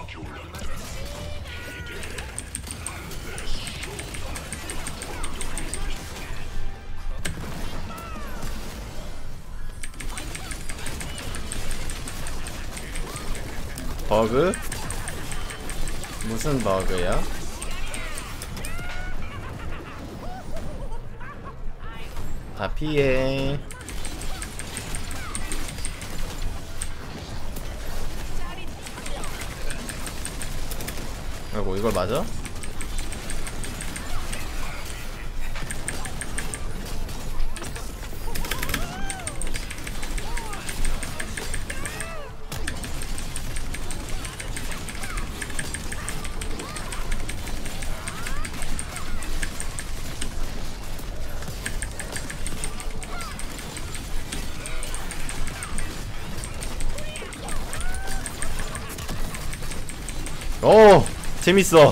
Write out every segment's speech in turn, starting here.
버그? 무슨 버그야? 다 피해. 아이고, 이걸 맞아? 오! 재밌어.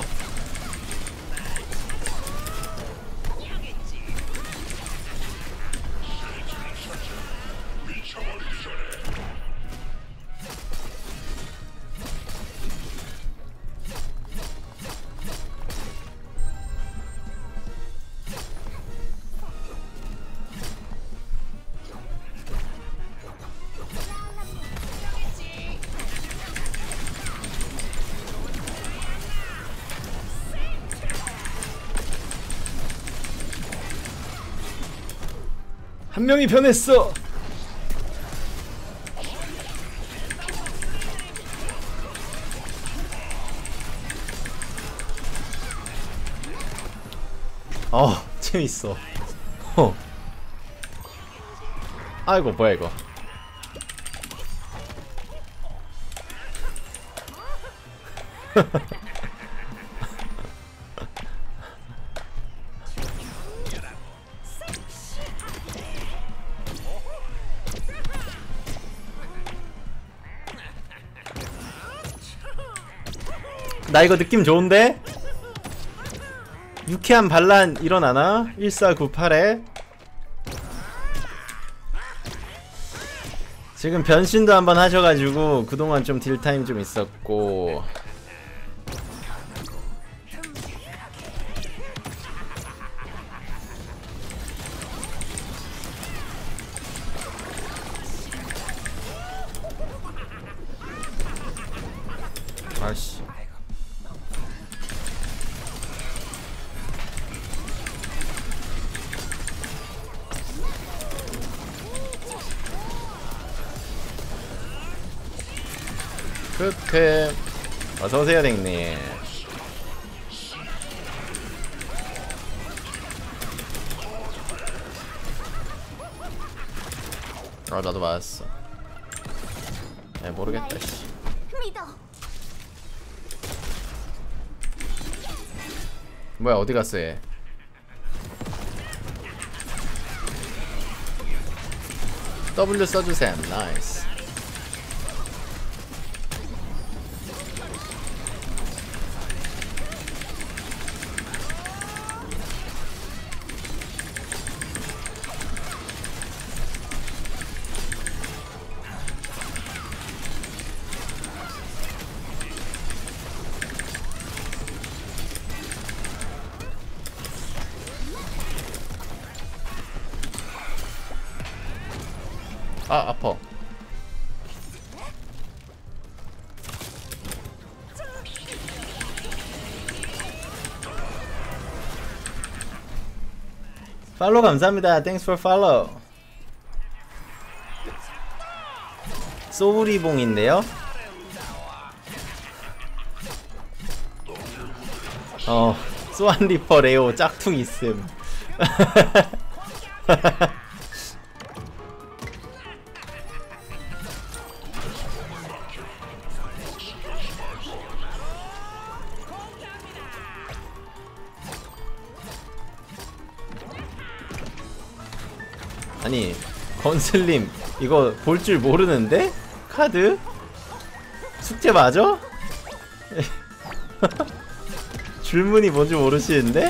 한 명이 변했어. 재밌어. 아이고, 뭐야 이거. 나 이거 느낌 좋은데? 유쾌한 반란 일어나나? 1498에 지금 변신도 한번 하셔가지고 그동안 좀 딜타임 좀 있었고, 아씨 크크 어서오세요 댕님. 나도 맞았어. 모르겠다 씨. 뭐야 어디 갔어 얘. W 써주셈. 나이스. 아, 아파. 팔로우 감사합니다. Thanks for follow. 소울이봉인데요? 소환 리퍼 레오 짝퉁 있음. 아니 건슬님 이거 볼 줄 모르는데? 카드? 숙제 맞아? 줄무늬 뭔지 모르시는데?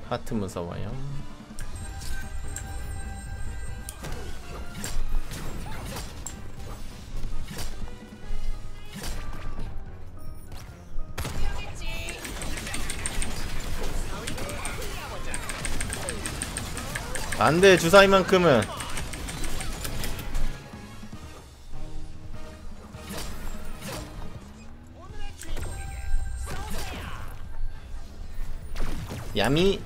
하트 무서워요. 안돼 주사위만큼은. 야미.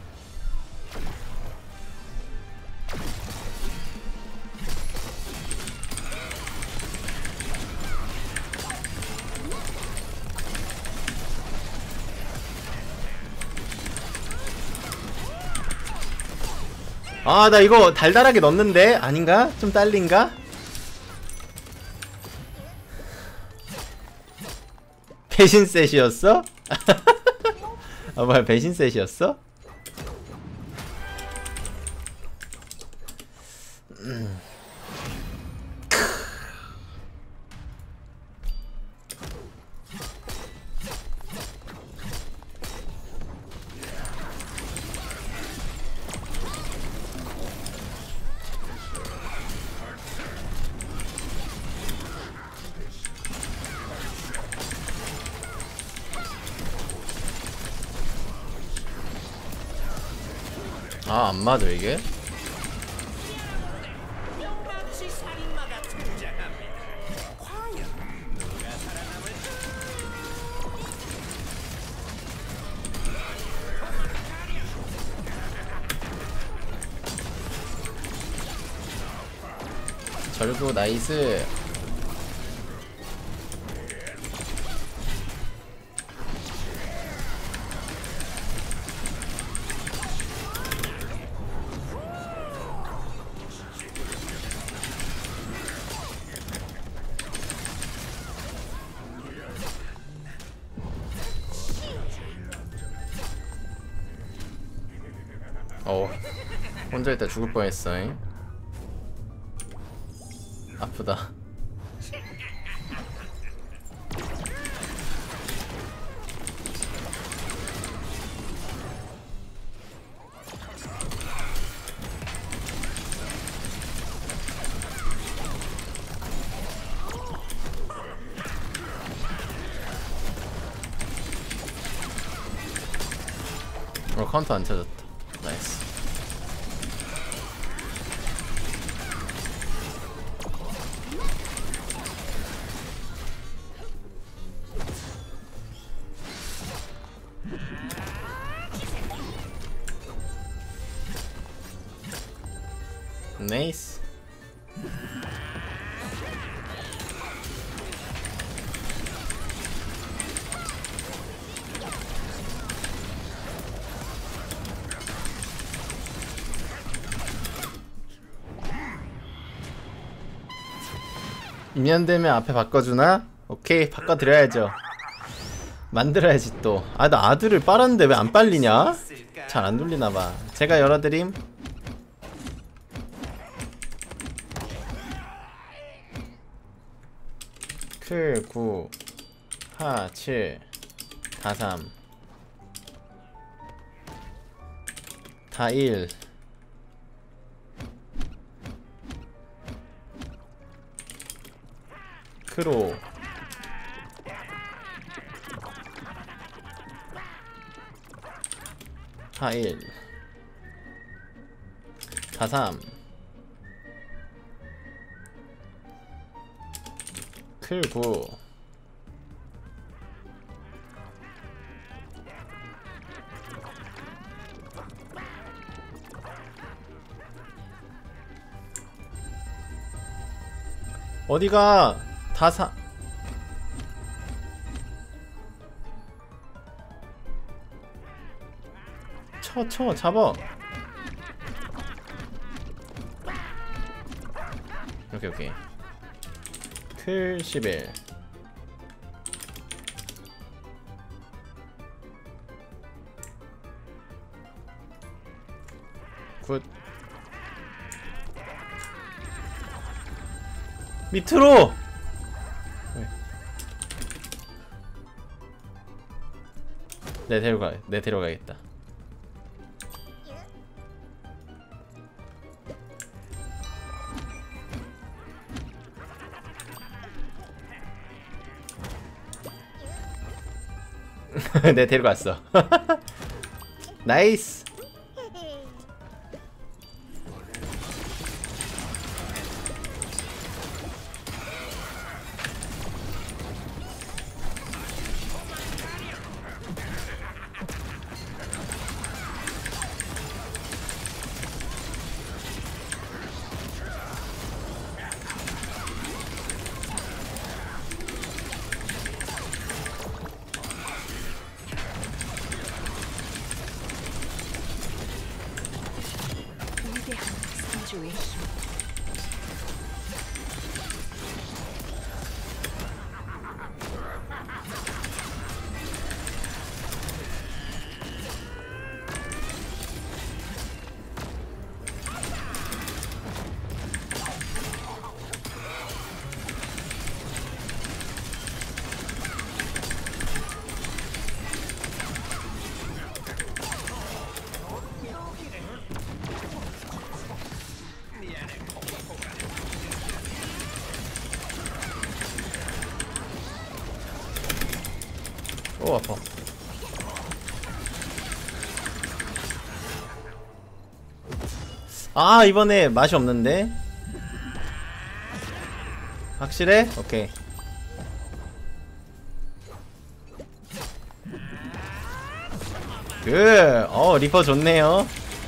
아, 나 이거 달달하게 넣었는데? 아닌가? 좀 딸린가? 배신셋이었어? 아, 뭐야, 배신셋이었어? 아, 안 맞아, 이게? 절구 나이스. 혼자 있다 죽을 뻔했어. 아프다. 카운터 안 쳐졌다. 나이스. 나이스. 인연되면 앞에 바꿔주나? 오케이, 바꿔드려야죠. 만들어야지 또. 아, 나 아들을 빨았는데 왜 안 빨리냐? 잘 안 돌리나봐. 제가 열어드림. 클 9 하 7 다 3 다 1 크로 하 1 다 3 클 9 어디가 다 사. 쳐 잡아. 오케이 클 11 굿. 밑으로. 내 데려가야겠다. 네, 데려갔어. 나이스. 위대한 상주의 힘. 오, 아파. 아, 이번에 맛이 없는데? 확실해? 오케이. 리퍼 좋네요.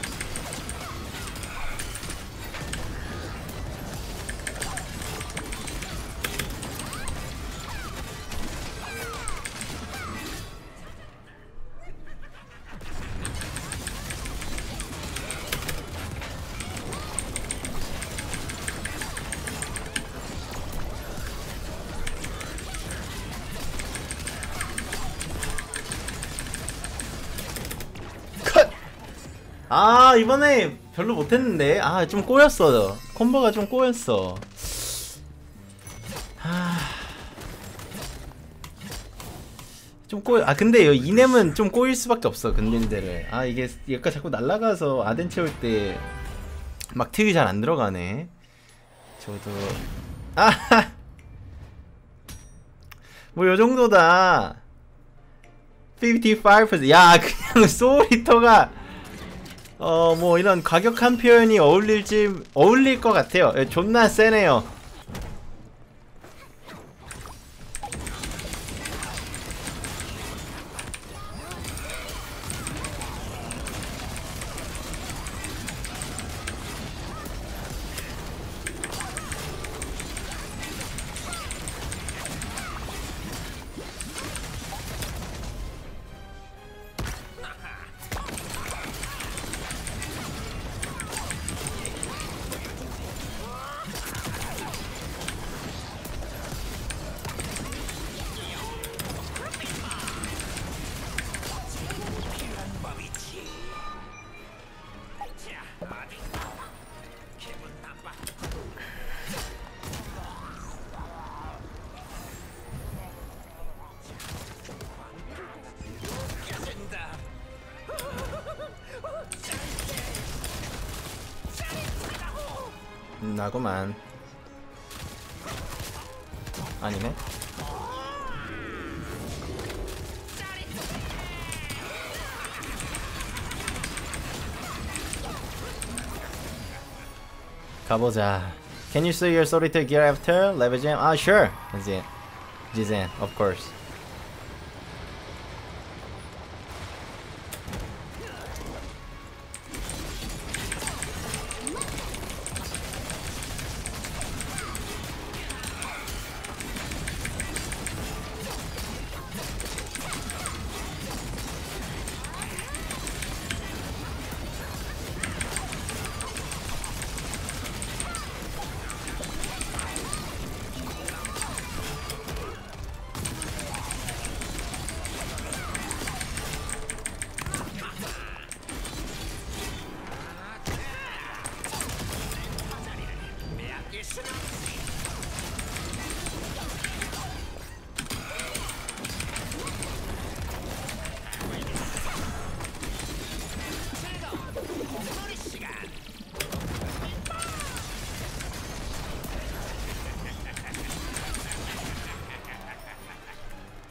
아, 이번에 별로 못했는데. 아, 좀 꼬였어. 콤보가 좀 꼬였어. 좀 꼬여. 아, 근데 이넴은 좀 꼬일 수밖에 없어. 근딜들을. 아, 이게 얘가 자꾸 날아가서 아덴 채울 때 막 트이 잘 안 들어가네. 저도 뭐 요정도다. 55%. 야, 그냥 소울리터가 뭐 이런 과격한 표현이 어울릴 것 같아요. 존나 세네요. 나구만. 아니네. 가보자. Can you see your solitaire gear after level jam? Ah, sure. That's it. Jizen, of course.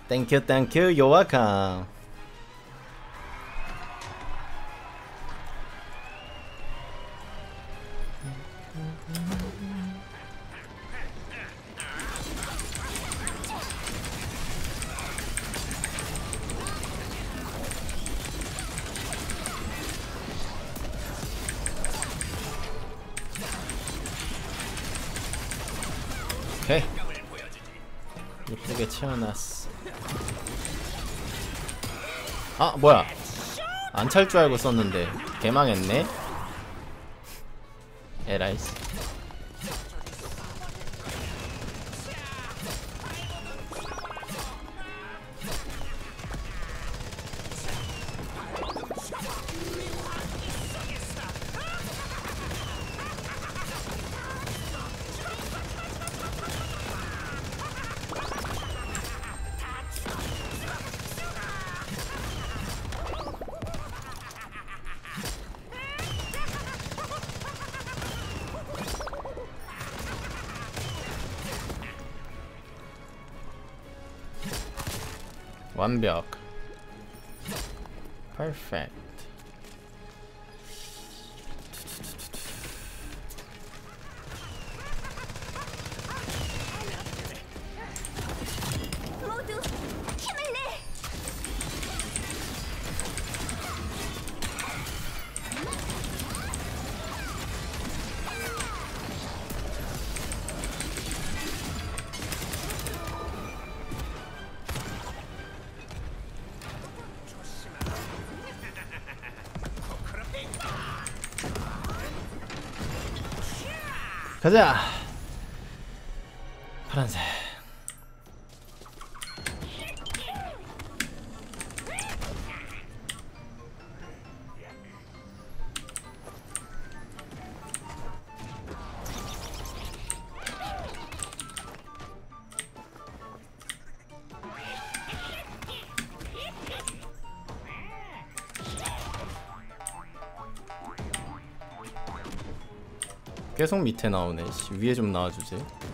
땡큐 땡큐 요아캄. 오케이. 예쁘게 채워놨어. 아 뭐야, 안 찰 줄 알고 썼는데 개망했네. 에라이스. 완벽. 퍼펙트. 모두 힘을 내. 가자. 파란색. 계속 밑에 나오네. 위에 좀 나와주지.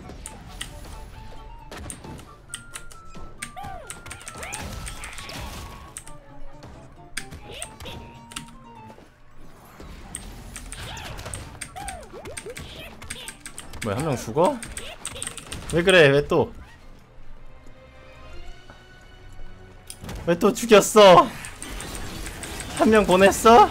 뭐야, 한 명 죽어? 왜 그래? 왜 또? 왜 또 죽였어? 한 명 보냈어?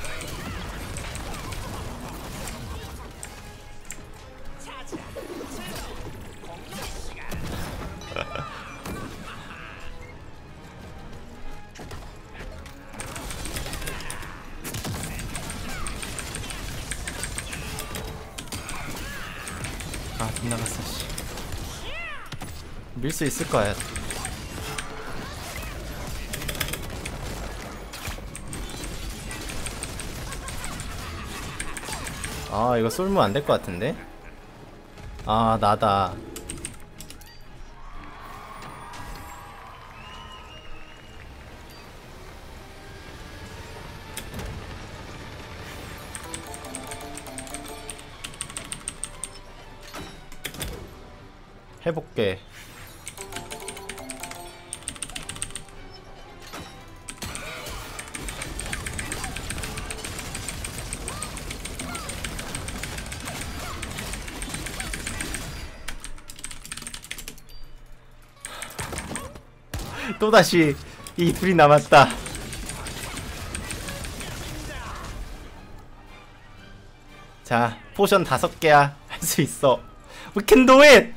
아, 빗나갔어. 밀 수 있을 거야. 아, 이거 쏠면 안 될 것 같은데? 아, 나다. 해볼게. 또다시 이 불이 남았다. 자, 포션 5개야. 할 수 있어. We can do it!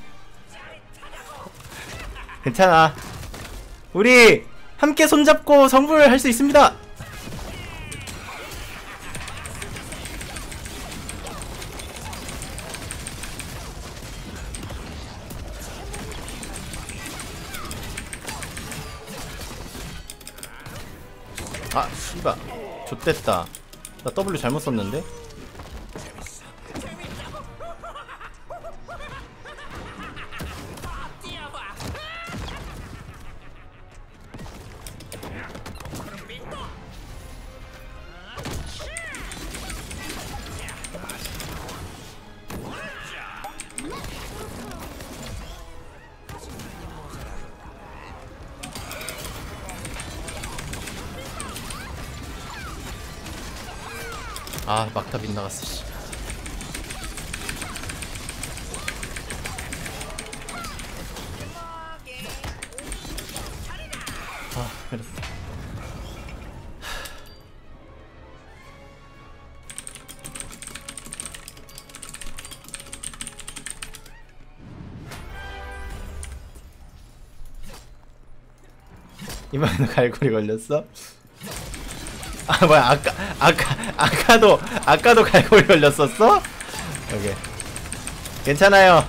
괜찮아. 우리 함께 손잡고 성불을 할 수 있습니다. 아, 씨발. 좆됐다. 나 W 잘못 썼는데? 아 막타 빗나갔어 씨. 아 그래. 이번에는 갈고리 걸렸어? 아 뭐야 아까도 갈고리 걸렸었어? 오케이 괜찮아요.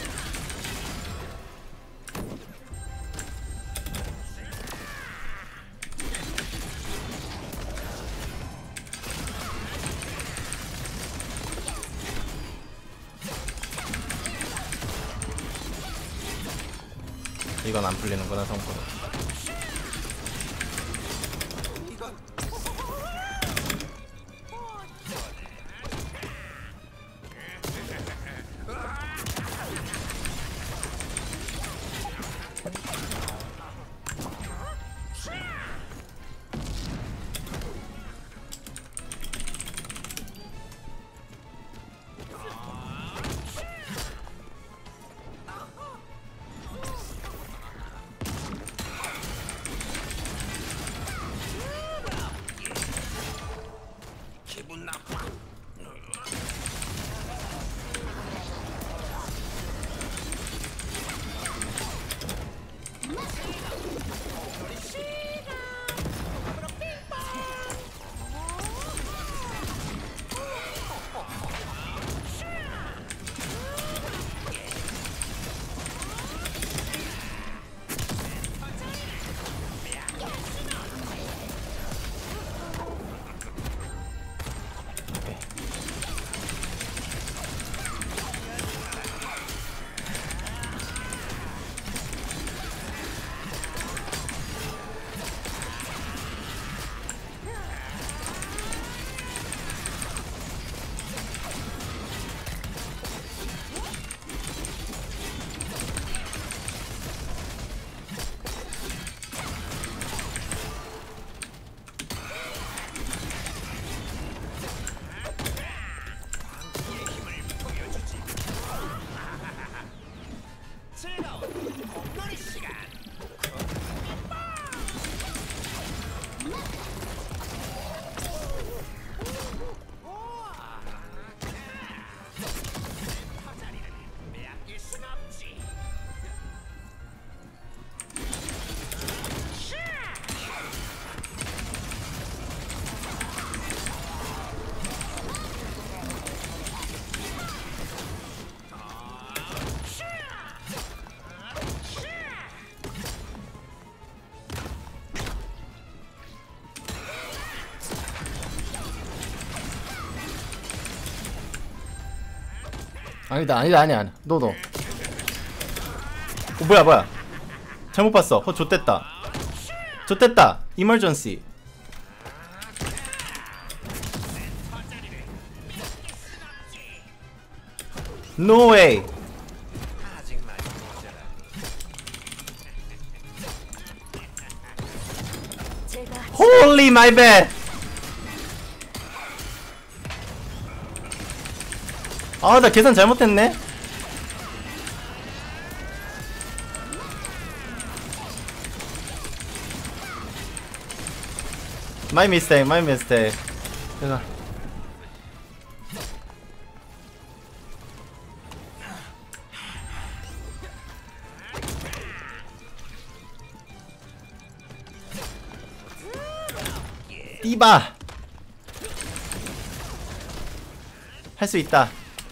이건 안 풀리는구나 성공. 아니다 노 뭐야 잘못 봤어. 좆됐다 이멀전시. No way. Holy my bad. 아, 나 계산 잘못했네. My mistake. 제가 띠바 할 수 있다.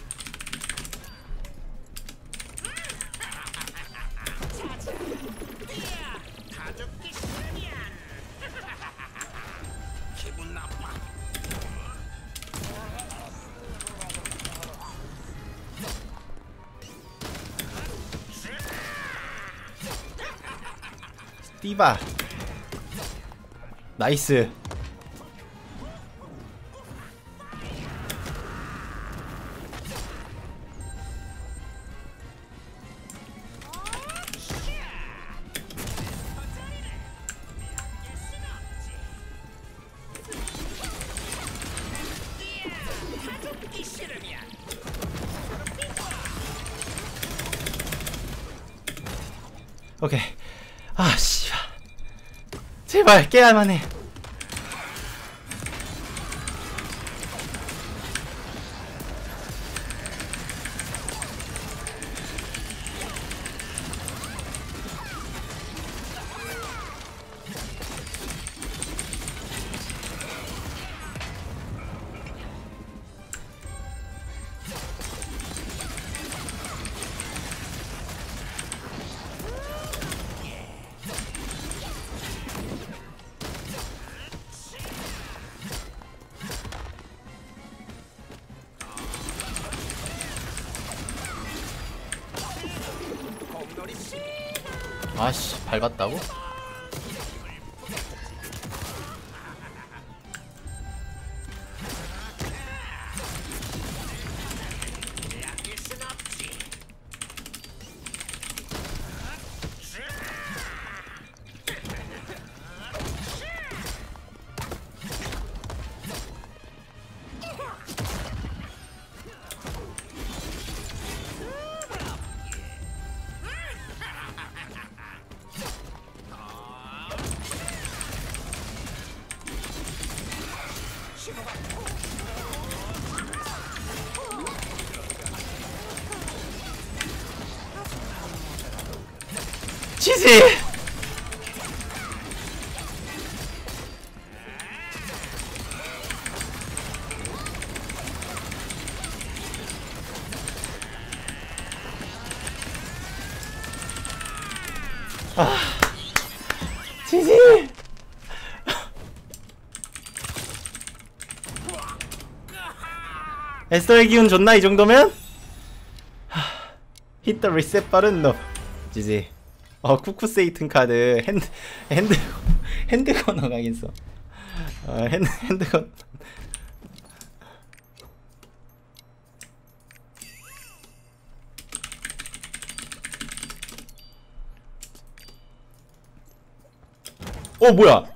띠바 나이스. 오케이. 아 씨발. 제발 깨야만 해. 아씨 밟았다고? 치지! 아, 치지! 에스더의 기운 좋나 이 정도면? 히트 리셋 빠른 너 지지. 쿠쿠 세이튼 카드 핸드 거너가 있어. 핸드건. 뭐야?